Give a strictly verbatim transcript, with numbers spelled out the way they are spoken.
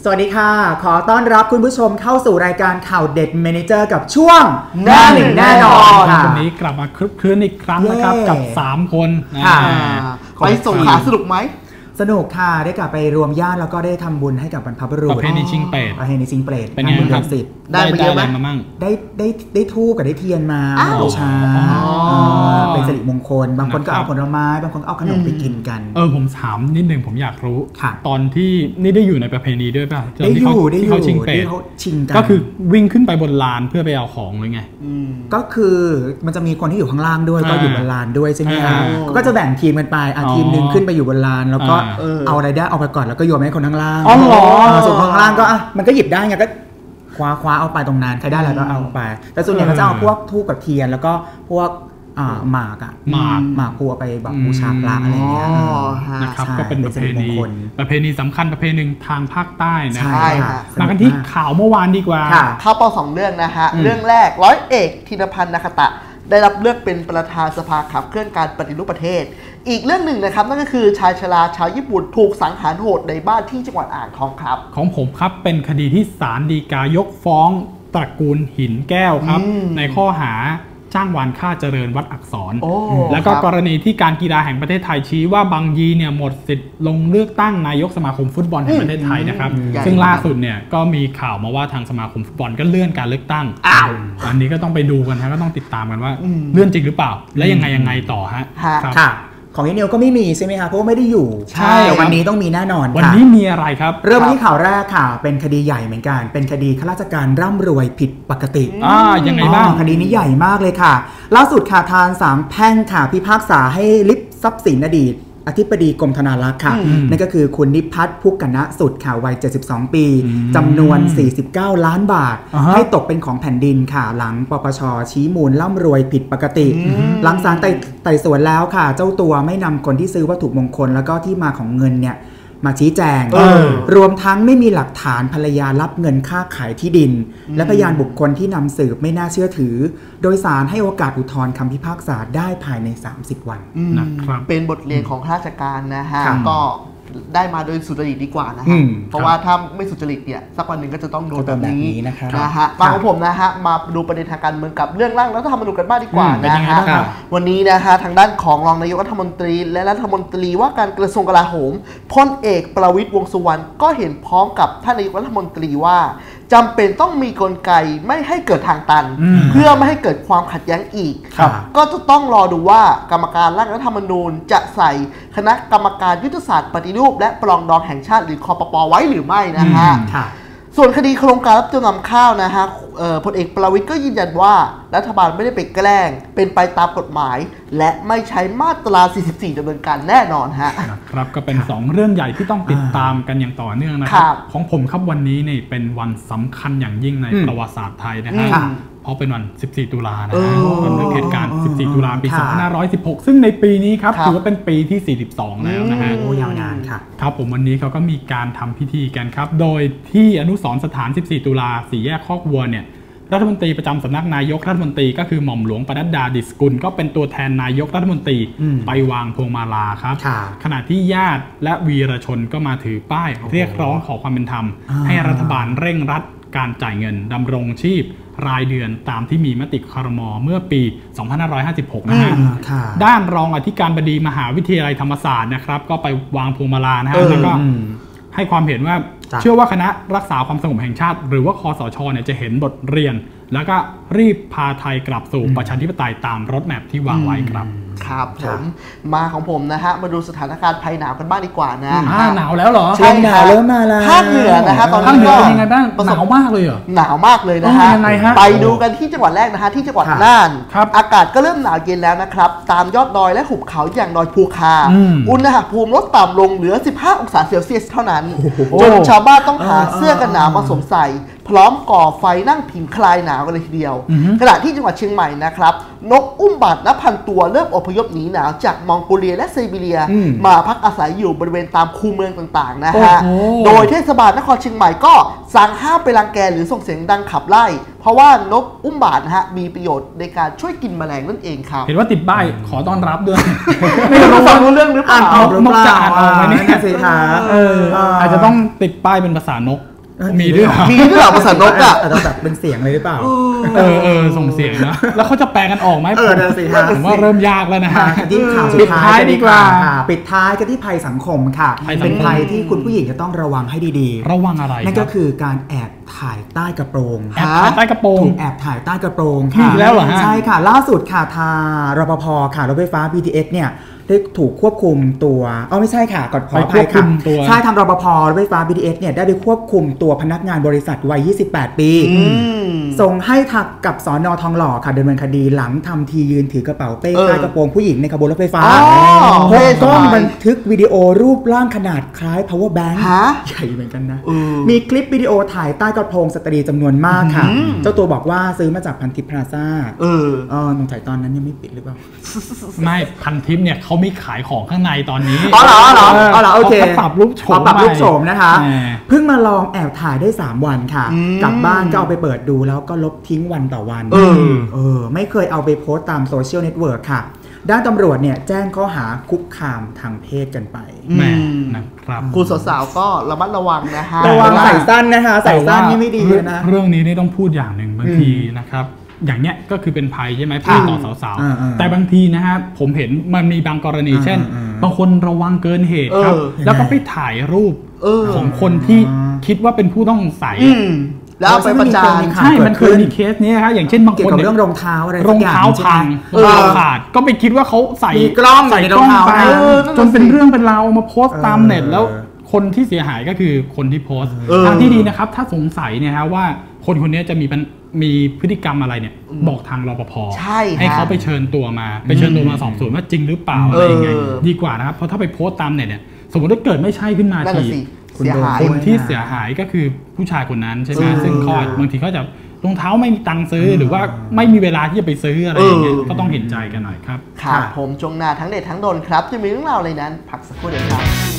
สวัสดีค่ะขอต้อนรับคุณผู้ชมเข้าสู่รายการข่าวเด็ดเมเนเจอร์กับช่วงหน้าหนึ่งแน่นอนวันนี้กลับมาคลึกคลื้นอีกครั้งนะครับกับสามคนไปส่งขาสนุกไหมสนุกค่ะได้กลับไปรวมญาติแล้วก็ได้ทำบุญให้กับบรรพบุรุษประเพณีชิงเปรตประเพณีชิงเปรตเป็นไงครับได้ไปเยอะไหมได้ได้ได้ทูบกับได้เทียนมาบูชาเป็นสิริมงคลบางคนก็เอาผลไม้บางคนเอาขนมไปกินกันเออผมถามนิดนึงผมอยากรู้ตอนที่นี่ได้อยู่ในประเพณีด้วยป่ะได้อยู่ได้อยู่เขาชิงเปรตก็คือวิ่งขึ้นไปบนลานเพื่อไปเอาของเลยไงก็คือมันจะมีคนที่อยู่ข้างล่างด้วยก็อยู่บนลานด้วยใช่ไหมครับก็จะแบ่งทีมกันไปทีมหนึ่งขึ้นไปอยู่บนลานแล้วก็เอาอะไรได้เอาไปก่อนแล้วก็โยนให้คนข้างล่างอ๋อเหรอส่วนคนข้างล่างก็อ่ะมันก็หยิบได้ไงก็คว้าคว้าเอาไปตรงนั้นใครได้อะไรก็เอาไปแต่ส่วนใหญ่ก็จะเอาพวกธูปกับเทียนแล้วก็พวกหมากอะหมากหมากพัวไปแบบบูชาพระอะไรเงี้ยนะครับก็เป็นประเพณีประเพณีสำคัญประเพณีหนึ่งทางภาคใต้นะใช่มากันที่ข่าวเมื่อวานดีกว่าข่าวปอสองเรื่องนะฮะเรื่องแรกร้อยเอกธินพันธ์นาคตะได้รับเลือกเป็นประธานสภาขับเคลื่อนการปฏิรูปประเทศอีกเรื่องหนึ่งนะครับนั่นก็คือชายชราชาวญี่ปุ่นถูกสังหารโหดในบ้านที่จังหวัดอ่างทองครับของผมครับเป็นคดีที่ศาลฎีกายกฟ้องตระกูลหินแก้วครับในข้อหาจ้างวานฆ่าเจริญวัดอักษรแล้วก็กรณีที่การกีฬาแห่งประเทศไทยชี้ว่าบางยีเนี่ยหมดสิทธิ์ลงเลือกตั้งนายกสมาคมฟุตบอลแห่งประเทศไทยนะครับซึ่งล่าสุดเนี่ยก็มีข่าวมาว่าทางสมาคมฟุตบอลก็เลื่อนการเลือกตั้งอ้าวอันนี้ก็ต้องไปดูกันฮะก็ต้องติดตามกันว่าเลื่อนจริงหรือเปล่าและยังไงยังไงต่อฮะค่ะของนิวก็ไม่มีใช่ไหมคะเพราะว่าไม่ได้อยู่ใช่แต่วันนี้ต้องมีแน่นอนวันนี้มีอะไรครับเริ่มที่ข่าวแรกค่ะเป็นคดีใหญ่เหมือนกันเป็นคดีข้าราชการร่ำรวยผิดปกติอ่ายังไงบ้างคดีนี้ใหญ่มากเลยค่ะล่าสุดค่ะทางศาลแพ่งค่ะพิพากษาให้ลิบทรัพย์สินอดีตอธิบดีกรมธนารักษ์ค่ะนั่นก็คือคุณนิพัฒน์พุกกณะสุดค่ะวัยเจ็ดสิบสองปีจำนวนสี่สิบเก้าล้านบาทให้ตกเป็นของแผ่นดินค่ะหลังปปชชี้มูลร่ำรวยผิดปกติหลังศาลไต่สวนแล้วค่ะเจ้าตัวไม่นำคนที่ซื้อวัตถุมงคลแล้วก็ที่มาของเงินเนี่ยมาชี้แจงรวมทั้งไม่มีหลักฐานภรรยารับเงินค่าขายที่ดินและพยานบุคคลที่นำสืบไม่น่าเชื่อถือโดยศาลให้โอกาสอุทธรณ์คำพิพากษาได้ภายในสามสิบวันนะครับเป็นบทเรียนของข้าราชการนะฮะก็ได้มาโดยสุจริตดีกว่านะฮะเพราะว่าถ้าไม่สุจริตเนี่ยสักวันหนึ่งก็จะต้องโดนแบบนี้นะฮะฟังของผมนะฮะมาดูประเด็นทางการเมืองกับเรื่องร่างรัฐธรรมนูญกันบ้างดีกว่านะฮะวันนี้นะฮะทางด้านของรองนายกรัฐมนตรีและรัฐมนตรีว่าการกระทรวงกลาโหมพลเอกประวิตรวงษ์สุวรรณก็เห็นพร้อมกับท่านนายกรัฐมนตรีว่าจำเป็นต้องมีกลไกไม่ให้เกิดทางตันเพื่อไม่ให้เกิดความขัดแย้งอีกก็จะต้องรอดูว่ากรรมการร่างรัฐธรรมนูญจะใส่คณะกรรมการยุทธศาสตร์ปฏิรูปและปรองดองแห่งชาติหรือคปป.ไว้หรือไม่นะฮะส่วนคดีโครงการรับจำนำข้าวนะฮะพลเอกประวิตรก็ยืนยันว่ารัฐบาลไม่ได้ไปแกล้งเป็นไปตามกฎหมายและไม่ใช้มาตราสี่สิบสี่ดำเนินการแน่นอนฮะครับก็เป็นสองเรื่องใหญ่ที่ต้องติดตามกันอย่างต่อเนื่องนะครับของผมครับวันนี้นี่เป็นวันสำคัญอย่างยิ่งในประวัติศาสตร์ไทยนะฮะเพราะเป็นวันสิบสี่ตุลานะฮะเป็นเหตุการณ์สิบสี่ตุลาปีสองพันห้าร้อยสิบหกซึ่งในปีนี้ครับถือว่าเป็นปีที่สี่สิบสองแล้วนะฮะโอ้ยาวนานค่ะครับผมวันนี้เขาก็มีการทำพิธีกันครับโดยที่อนุสรณ์สถานสิบสี่ตุลาสี่แยกคอกวัวเนี่ยรัฐมนตรีประจำสำนักนายกรัฐมนตรีก็คือหม่อมหลวงปนัดดาดิษฐ์กุลก็เป็นตัวแทนนายกรัฐมนตรีไปวางพวงมาลาครับขณะที่ญาติและวีรชนก็มาถือป้ายเรียกร้องขอความเป็นธรรมให้รัฐบาลเร่งรัดการจ่ายเงินดำรงชีพรายเดือนตามที่มีมติครม.เมื่อปีสองพันห้าร้อยห้าสิบหกนะฮะด้านรองอธิการบดีมหาวิทยาลัยธรรมศาสตร์นะครับก็ไปวางพวงมาลานะฮะแล้วก็ให้ความเห็นว่าเชื่อว่าคณะรักษาความสงบแห่งชาติหรือว่าคสช.เนี่ยจะเห็นบทเรียนแล้วก็รีบพาไทยกลับสู่ประชาธิปไตยตามรถแมพที่วางไว้ครับครับผมมาของผมนะฮะมาดูสถานการณ์ภัยหนาวกันบ้างดีกว่านะหนาวแล้วเหรอใช่หนาวเริ่มมาแล้วภาคเหนือนะฮะตอนนี้ก็เป็นยังไงบ้างหนาวมากเลยเหรอหนาวมากเลยนะฮะไปดูกันที่จังหวัดแรกนะฮะที่จังหวัดน่านอากาศก็เริ่มหนาวเย็นแล้วนะครับตามยอดดอยและหุบเขาอย่างดอยภูคาอุณหภูมิลดต่ำลงเหลือสิบห้าองศาเซลเซียสเท่านั้นจนชาวบ้านต้องหาเสื้อกันหนาวมาสวมใส่พร้อมก่อไฟนั่งผิงคลายหนาวกันเลยทีเดียวขณะที่จังหวัดเชียงใหม่นะครับนกอุ้มบาทนับพันตัวเริ่มอพยพหนีหนาวจากมองโกเลียและไซบีเรียมาพักอาศัยอยู่บริเวณตามคูเมืองต่างๆนะฮะโดยเทศบาลนครเชียงใหม่ก็สั่งห้ามไปรังแกหรือส่งเสียงดังขับไล่เพราะว่านกอุ้มบาทนะฮะมีประโยชน์ในการช่วยกินแมลงนั่นเองครับเห็นว่าติดป้ายขอต้อนรับด้วยไม่รู้ฟังรู้เรื่องหรือเปล่านกจาดอะไรนี่สิคะอาจจะต้องติดป้ายเป็นภาษานกมีด้วยมีด้วยเหรอภาษานกอ่ะอาจจะแบบเป็นเสียงเลยหรือเปล่าเออเออส่งเสียงนะแล้วเขาจะแปลกันออกไหมเออสิฮะผมว่าเริ่มยากแล้วนะฮะที่ข่าวสุดท้ายดีกว่าปิดท้ายกันที่ภัยสังคมค่ะเป็นภัยที่คุณผู้หญิงจะต้องระวังให้ดีๆระวังอะไรนั่นก็คือการแอบถ่ายใต้กระโปรงแอบถ่ายใต้กระโปรงถูกแอบถ่ายใต้กระโปรงค่ะแล้วเหรอฮะใช่ค่ะล่าสุดค่ะทางรปภค่ะรถไฟฟ้า บี ที เอส เนี่ยได้ถูกควบคุมตัวอ๋อไม่ใช่ค่ะก่อนขออภัยค่ะใช่ทางรปภรถไฟฟ้า บี ที เอส เนี่ยได้ไปควบคุมตัวพนักงานบริษัทวัยยี่สิบแปดปีส่งให้ทักกับสน.ทองหล่อค่ะดำเนินคดีหลังทำทียืนถือกระเป๋าเป้ใต้กระโปรงผู้หญิงในขบวนรถไฟฟ้าพบกล้องบันทึกวิดีโอรูปร่างขนาดคล้าย power bank ใหญ่เหมือนกันนะมีคลิปวิดีโอถ่ายใต้กระโปรงสตรีจำนวนมากค่ะเจ้าตัวบอกว่าซื้อมาจากพันทิพย์พลาซ่าเออเออสงสัยตอนนั้นยังไม่ปิดหรือเปล่าไม่พันทิพย์เนี่ยเขาไม่ขายของข้างในตอนนี้อ๋อเหรออ๋อเหรออ๋อเหรอโอเคปรับรูปโฉมปรับรูปโฉมนะคะเพิ่งมาลองแอบถ่ายได้สามวันค่ะกลับบ้านก็เอาไปเปิดดูแล้วก็ลบทิ้งวันต่อวันเออเออไม่เคยเอาไปโพสต์ตามโซเชียลเน็ตเวิร์กค่ะด้านตำรวจเนี่ยแจ้งข้อหาคุกคามทางเพศกันไปแม่นะครับคุณสาวๆก็ระมัดระวังนะฮะระวังใส่สั้นนะคะใส่สั้นนี่ไม่ดีเลยนะเรื่องนี้นี่ต้องพูดอย่างหนึ่งบางทีนะครับอย่างเนี้ยก็คือเป็นภัยใช่ไหมภัยต่อสาวๆแต่บางทีนะฮะผมเห็นมันมีบางกรณีเช่นบางคนระวังเกินเหตุครับแล้วก็ไปถ่ายรูปของคนที่คิดว่าเป็นผู้ต้องสงสัยแล้วไปประจานใช่มันเคยมีเคสนี้ครับอย่างเช่นบางคนเรื่องรองเท้าอะไรรองเท้าพังรองเท้าขาดก็ไปคิดว่าเขาใส่กล้องใส่กล้องไปจนเป็นเรื่องเป็นราวมาโพสต์ตามเน็ตแล้วคนที่เสียหายก็คือคนที่โพสต์ทางที่ดีนะครับถ้าสงสัยเนี่ยฮะว่าคนคนนี้จะมีมีพฤติกรรมอะไรเนี่ยบอกทางรปภให้เขาไปเชิญตัวมาไปเชิญตัวมาสอบสวนว่าจริงหรือเปล่าอะไรยังไงดีกว่านะครับเพราะถ้าไปโพสต์ตามเน็ตเนี่ยสมมติถ้าเกิดไม่ใช่ขึ้นมาทีคนที่เสียหายก็คือผู้ชายคนนั้นใช่ไหมซึ่งเขาบางทีเขาจะรองเท้าไม่มีตังค์ซื้อหรือว่าไม่มีเวลาที่จะไปซื้ออะไรอย่างเงี้ยก็ต้องเห็นใจกันหน่อยครับครับผมจงหน้าทั้งเด็ดทั้งโดนครับจะมีเรื่องราวอะไรนั้นพักสักครู่เดียวครับ